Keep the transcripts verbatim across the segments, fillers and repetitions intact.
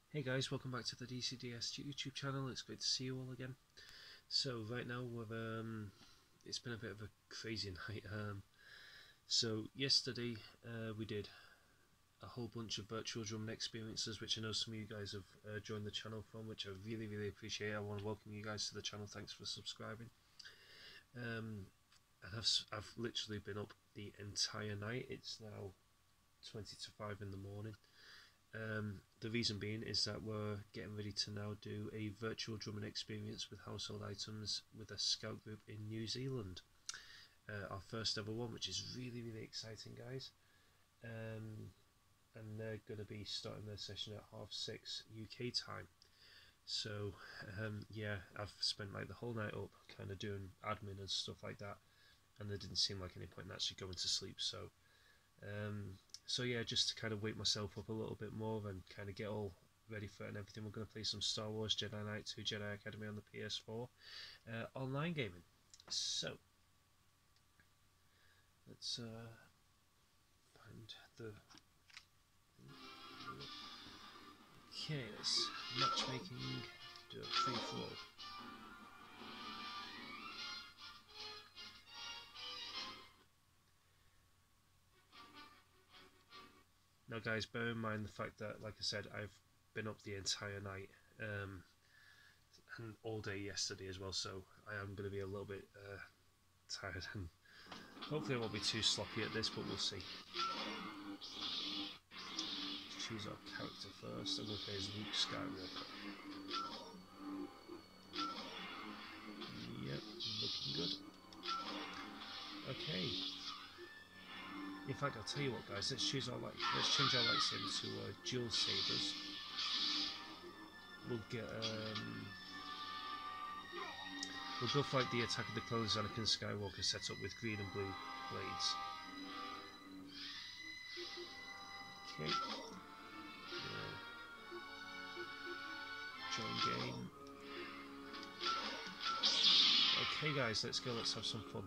Hey guys, welcome back to the D C D S YouTube channel. It's great to see you all again. So right now we've um, it's been a bit of a crazy night. Um, so yesterday uh, we did a whole bunch of virtual drumming experiences, which I know some of you guys have uh, joined the channel from, which I really really appreciate. I want to welcome you guys to the channel. Thanks for subscribing. Um, and I've I've literally been up the entire night. It's now twenty to five in the morning. Um, the reason being is that we're getting ready to now do a virtual drumming experience with household items with a scout group in New Zealand. Uh, our first ever one, which is really really exciting, guys. Um, and they're going to be starting their session at half six U K time. So um, yeah, I've spent like the whole night up kind of doing admin and stuff like that, and there didn't seem like any point in actually going to sleep. So um, So yeah, just to kind of wake myself up a little bit more and kind of get all ready for it and everything, we're going to play some Star Wars Jedi Knight two Jedi Academy on the P S four uh, online gaming. So let's uh, find the okay. Let's matchmaking. Do a free for all. Now, guys, bear in mind the fact that, like I said, I've been up the entire night. Um, and all day yesterday as well, so I am going to be a little bit uh, tired, and hopefully I won't be too sloppy at this, but we'll see. Let's choose our character first. I'm going to play as Luke Skywalker. Yep, looking good. Okay. In fact, I'll tell you what, guys. Let's choose our light. Let's change our lightsaber to uh, dual sabers. We'll get um. We'll go for like the Attack of the Clones Anakin Skywalker setup with green and blue blades. Okay. Uh, join game. Okay guys, let's go, let's have some fun.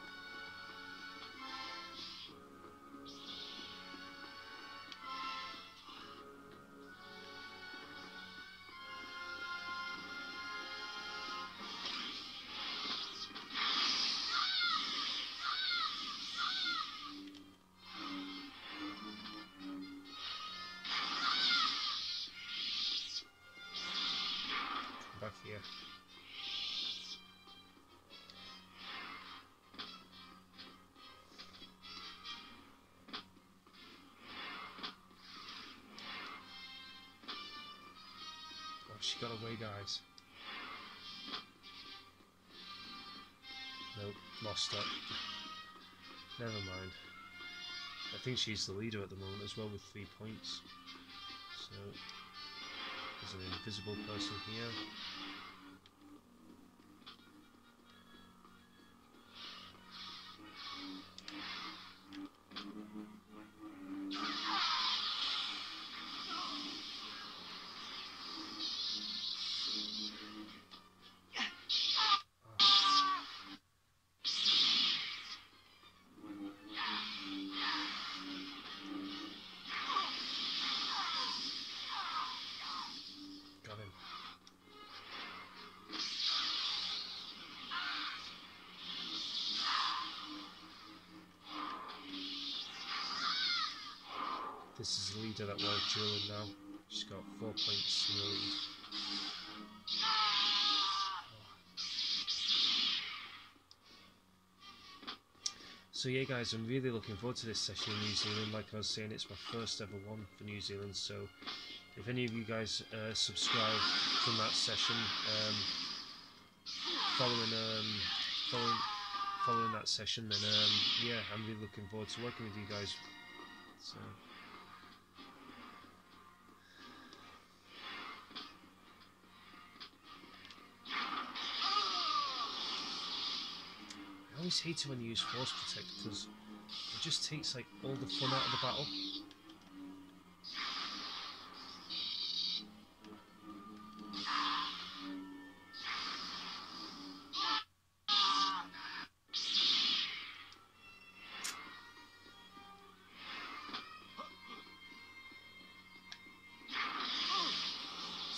Back here. Oh, she got away, guys. Nope, lost her. Never mind. I think she's the leader at the moment as well with three points. So, there's an invisible person here. This is the leader that we're dueling now. She's got four points in the lead. So yeah guys, I'm really looking forward to this session in New Zealand. Like I was saying, it's my first ever one for New Zealand, so if any of you guys uh, subscribe from that session, um, following, um, following following that session, then um, yeah, I'm really looking forward to working with you guys. So. I always hate it when you use Force Protect because it just takes like all the fun out of the battle.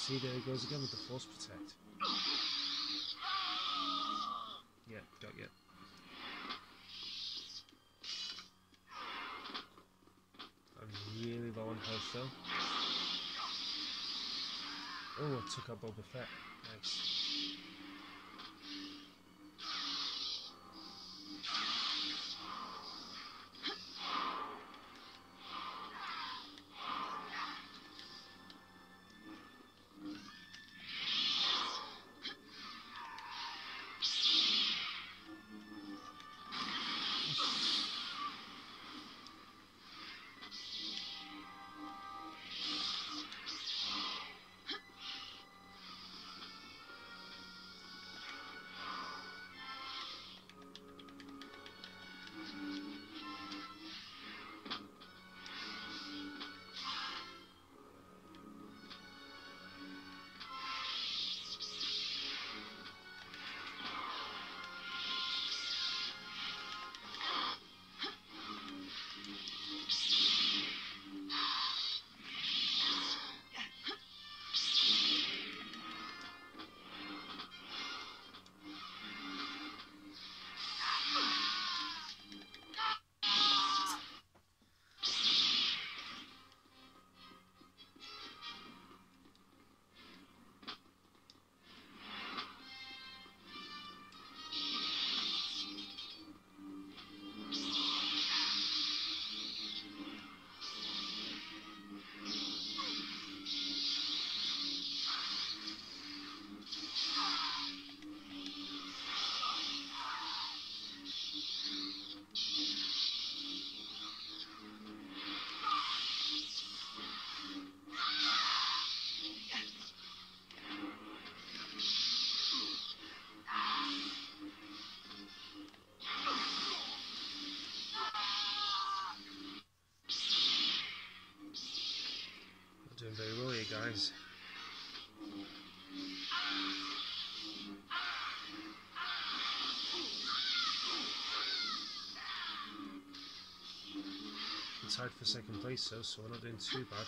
See, there he goes again with the Force Protect. Yeah, got you. I'm really low on health though. Oh, I took out Boba Fett. Nice. Doing very well here, guys. I'm tied for second place though, so we're not doing too bad.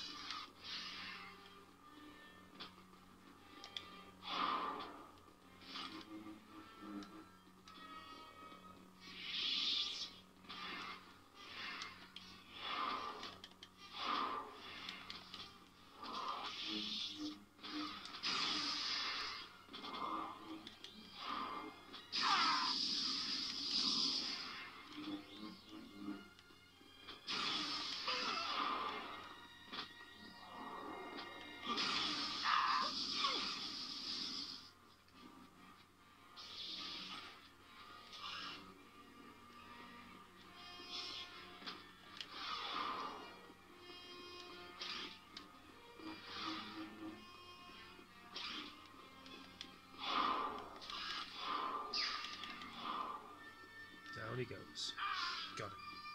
Down he goes. Got it.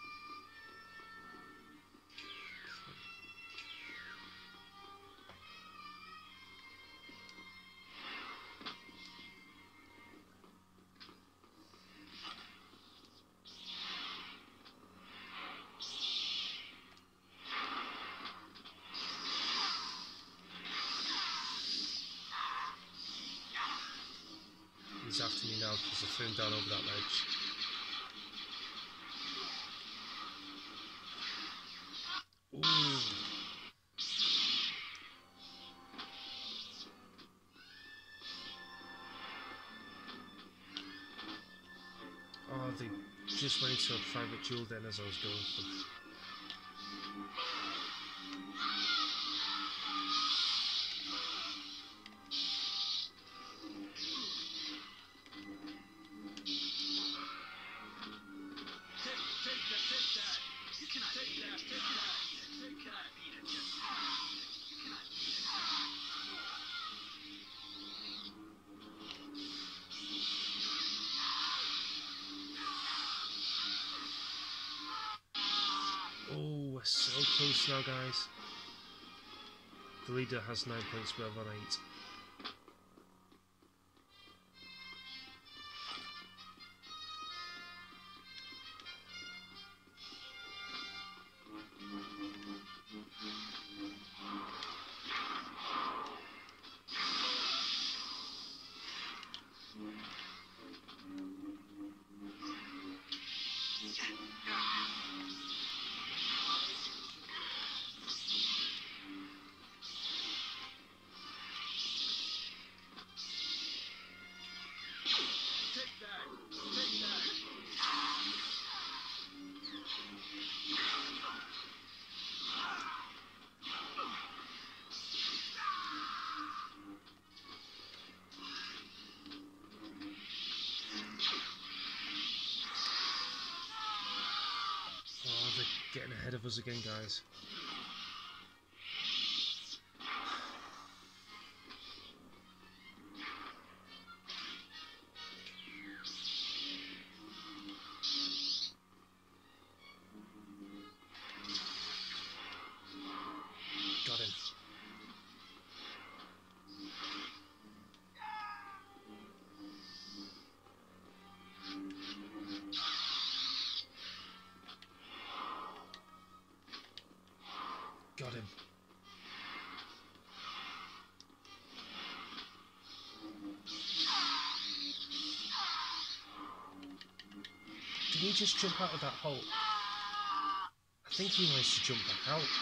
He's after me now because I threw him down over that ledge. Ooh. Oh, they just went into a private duel then as I was going for. Oh, we're so close now, guys. The leader has nine points, we're on eight. getting ahead of us again, guys. Got him. Got him. Did he just jump out of that hole? I think he managed to jump back out.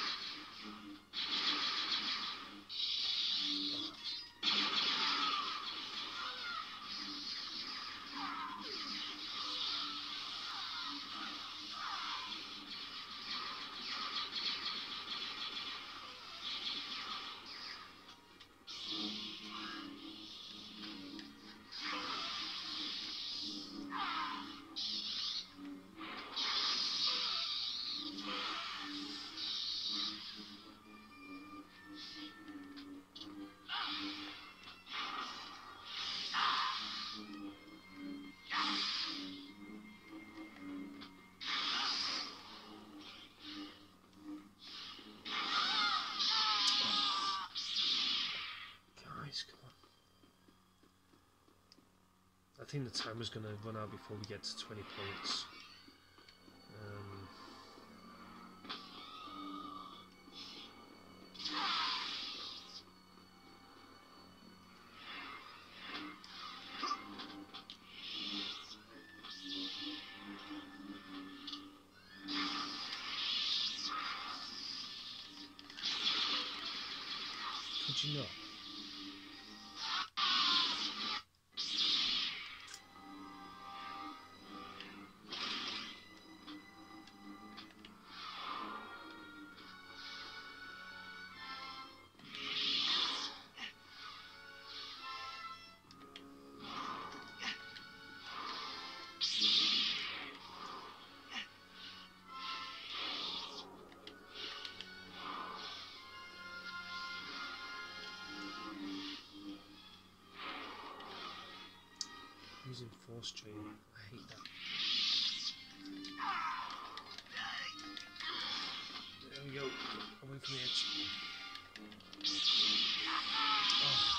I think the timer's going to run out before we get to twenty points. Um, could you not? Using force training, I hate that. There we go, away from the edge. Oh.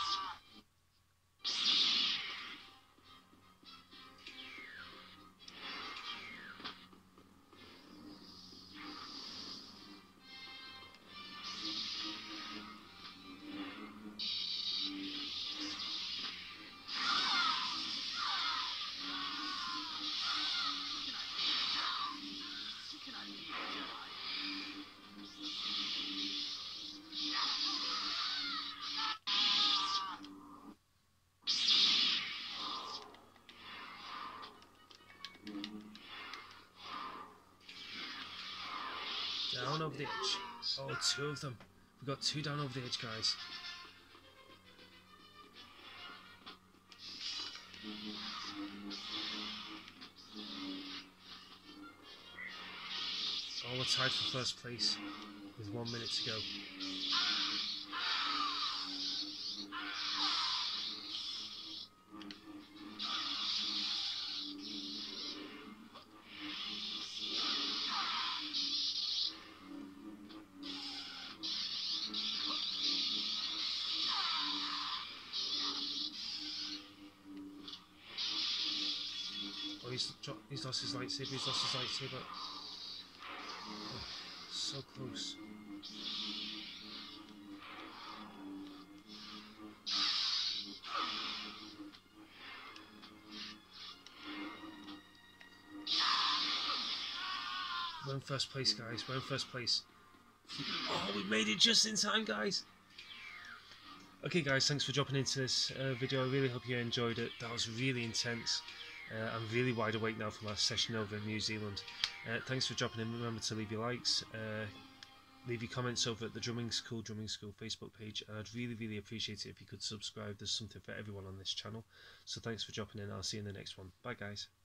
Down over the edge. Oh, two of them. We've got two down over the edge, guys. Oh, we're tied for first place with one minute to go. Oh, he's, he's lost his lightsaber, he's lost his lightsaber. Oh, so close. We're in first place, guys. We're in first place. Oh, we made it just in time, guys. Okay, guys, thanks for dropping into this uh, video. I really hope you enjoyed it. That was really intense. Uh, I'm really wide awake now from our session over in New Zealand. Uh, thanks for dropping in. Remember to leave your likes, uh, leave your comments over at the Drumming School Drumming School Facebook page, and I'd really, really appreciate it if you could subscribe. There's something for everyone on this channel. So thanks for dropping in. I'll see you in the next one. Bye, guys.